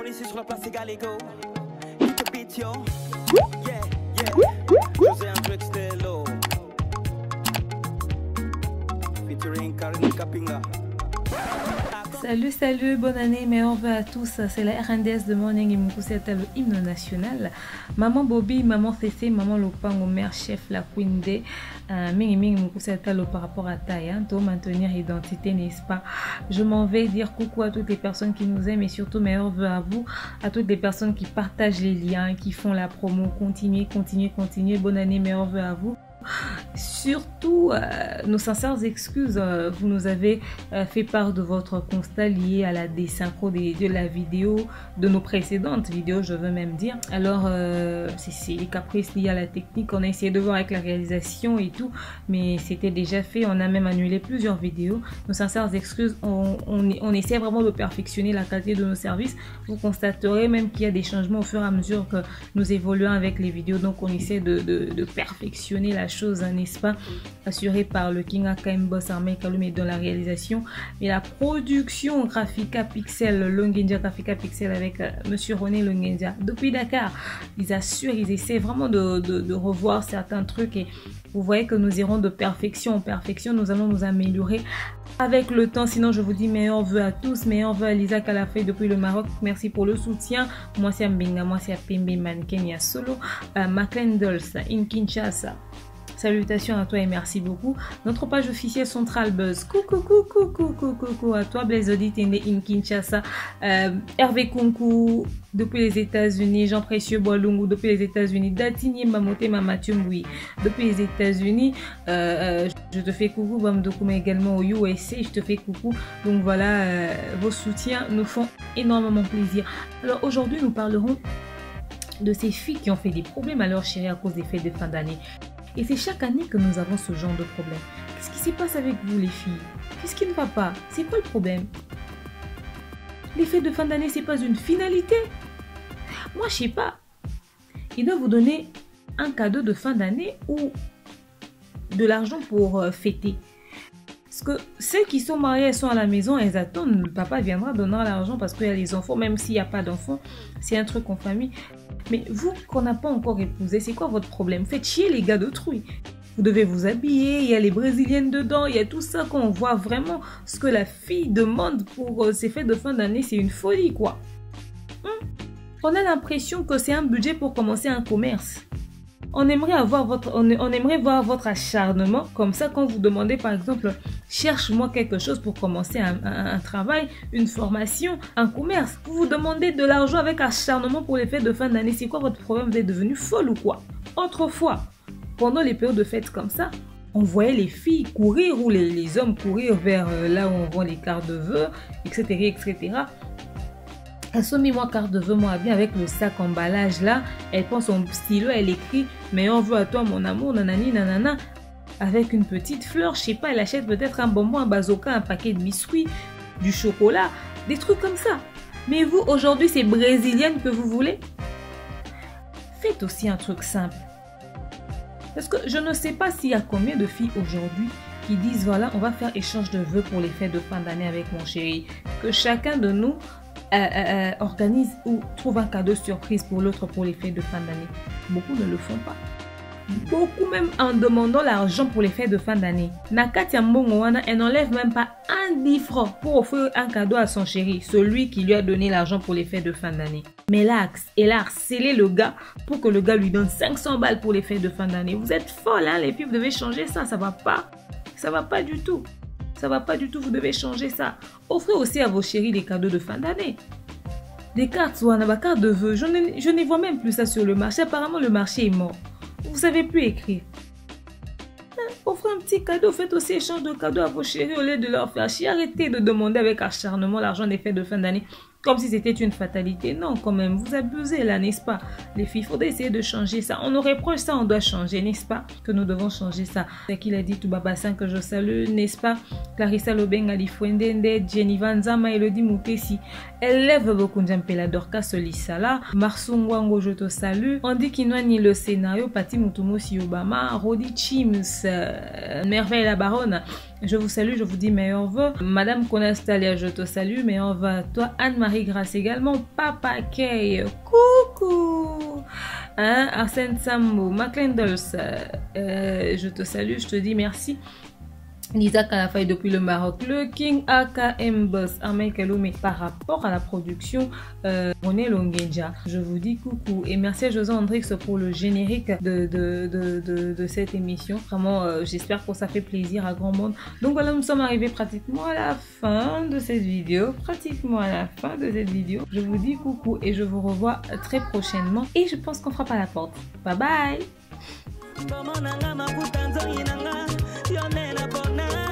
ici sur la place Galego. Hit beat yo. Yeah, yeah. José André Stello. Featuring Karine Kapinga. Salut, salut, bonne année, meilleurs vœux à tous. C'est la RNDS de Morning et Moukousset, le hymne national. Maman Bobby, maman Fessé, maman Lopango, mère chef, la Queen D. Mingi Moukousset par rapport à taille, hein, pour maintenir l'identité, n'est-ce pas? Je m'en vais dire coucou à toutes les personnes qui nous aiment et surtout meilleurs vœux à vous, à toutes les personnes qui partagent les liens, qui font la promo. Continuez, continuez, continuez. Bonne année, meilleurs vœux à vous. Surtout, nos sincères excuses, vous nous avez fait part de votre constat lié à la désynchro de la vidéo, de nos précédentes vidéos, je veux même dire. Alors, c'est les caprices liés à la technique, on a essayé de voir avec la réalisation et tout, mais c'était déjà fait, on a même annulé plusieurs vidéos. Nos sincères excuses, on essaie vraiment de perfectionner la qualité de nos services. Vous constaterez même qu'il y a des changements au fur et à mesure que nous évoluons avec les vidéos, donc on essaie de perfectionner la chose, n'est-ce pas, assuré par le King AKM Boss Armé Kaloum dans la réalisation et la production Graphica Pixel, Longendia Graphica Pixel avec Monsieur René Longendia depuis Dakar. Ils assurent, ils essaient vraiment de revoir certains trucs et vous voyez que nous irons de perfection en perfection, nous allons nous améliorer avec le temps. Sinon je vous dis meilleurs vœux à tous, meilleurs vœux à Lisa Kalafé depuis le Maroc, merci pour le soutien. Moi c'est Mbinga, moi c'est Pembe Manken, ya Solo, Maclendals in Kinshasa. Salutations à toi et merci beaucoup. Notre page officielle Central Buzz. Coucou à toi Blaise Auditende in Kinshasa. Hervé Kunku depuis les États-Unis. Jean Précieux Boalungu depuis les États-Unis. Datinier Mamote Mamathieu Mboui depuis les États-Unis. Je te fais coucou Bamdokuma également au USA. Je te fais coucou. Donc voilà, vos soutiens nous font énormément plaisir. Alors aujourd'hui nous parlerons de ces filles qui ont fait des problèmes à leur chérie à cause des fêtes de fin d'année. Et c'est chaque année que nous avons ce genre de problème. Qu'est-ce qui se passe avec vous les filles? Qu'est-ce qui ne va pas? C'est quoi le problème? Les fêtes de fin d'année, c'est pas une finalité. Moi, je sais pas. Ils doivent vous donner un cadeau de fin d'année ou de l'argent pour fêter. Parce que celles qui sont mariées, elles sont à la maison, elles attendent. Le papa viendra donner l'argent parce qu'il y a les enfants. Même s'il n'y a pas d'enfants, c'est un truc en famille. Mais vous, qu'on n'a pas encore épousé, c'est quoi votre problème? Faites chier les gars d'autrui. Vous devez vous habiller, il y a les brésiliennes dedans, il y a tout ça qu'on voit vraiment. Ce que la fille demande pour ces fêtes de fin d'année, c'est une folie quoi. On a l'impression que c'est un budget pour commencer un commerce. On aimerait voir votre acharnement. Comme ça, quand vous demandez par exemple, cherche-moi quelque chose pour commencer un travail, une formation, un commerce. Vous vous demandez de l'argent avec acharnement pour les fêtes de fin d'année. C'est quoi votre problème? Vous êtes devenu folle ou quoi? Autrefois, pendant les périodes de fêtes comme ça, on voyait les filles courir ou les hommes courir vers là où on vend les cartes de vœux, etc. etc. Elle se met moi carte de vœux, moi bien avec le sac emballage là. Elle prend son stylo, elle écrit meilleurs vœux à toi mon amour, nanani nanana. Avec une petite fleur, je sais pas, elle achète peut-être un bonbon, un bazooka, un paquet de biscuits, du chocolat, des trucs comme ça. Mais vous aujourd'hui c'est brésilienne que vous voulez? Faites aussi un truc simple. Parce que je ne sais pas s'il y a combien de filles aujourd'hui qui disent voilà on va faire échange de vœux pour les fêtes de fin d'année avec mon chéri. Que chacun de nous organise ou trouve un cadeau surprise pour l'autre pour les fêtes de fin d'année. Beaucoup ne le font pas. Beaucoup même en demandant l'argent pour les fêtes de fin d'année. Nakatia Mbongoana, elle n'enlève même pas un 10 francs pour offrir un cadeau à son chéri, celui qui lui a donné l'argent pour les fêtes de fin d'année. Mais là, elle a harcelé le gars pour que le gars lui donne 500 balles pour les fêtes de fin d'année. Vous êtes folles, hein, les filles, vous devez changer ça, ça va pas. Ça va pas du tout. Ça va pas du tout, vous devez changer ça. Offrez aussi à vos chéris des cadeaux de fin d'année. Des cartes, soit des cartes de vœux. Je ne vois même plus ça sur le marché. Apparemment, le marché est mort. Vous ne savez plus écrire. Offrez un petit cadeau. Faites aussi échange de cadeaux à vos chéris au lieu de leur faire chier. Arrêtez de demander avec acharnement l'argent des fêtes de fin d'année. Comme si c'était une fatalité. Non, quand même, vous abusez là, n'est-ce pas? Les filles, il faudrait essayer de changer ça. On nous reproche ça, on doit changer, n'est-ce pas? Que nous devons changer ça. C'est qu'il a dit tout Babassin que je salue, n'est-ce pas? Clarissa Lobenga Lifuendende, Jenny Vanzama, Elodie Moutessi. Elle lève beaucoup d'Ampela Dorka Solisala. Marsungwango, je te salue. Andy Kinwani, le scénario. Pati Mutumosi Obama. Rodi Chims, Merveille la Baronne. Je vous salue, je vous dis meilleurs vœux. Madame Konastalia, je te salue, meilleurs vœux à toi. Anne-Marie Grasse également. Papa Kay, coucou. Hein, Arsène Sambo, McClendals, je te salue, je te dis merci. Lisa Kalafay depuis le Maroc, le King AKM Boss, Armel Kalomé. Par rapport à la production, René Longenja, je vous dis coucou et merci à José Andrix pour le générique de cette émission. Vraiment, j'espère que ça fait plaisir à grand monde. Donc voilà, nous sommes arrivés pratiquement à la fin de cette vidéo. Je vous dis coucou et je vous revois très prochainement. Et je pense qu'on frappe à la porte. Bye bye.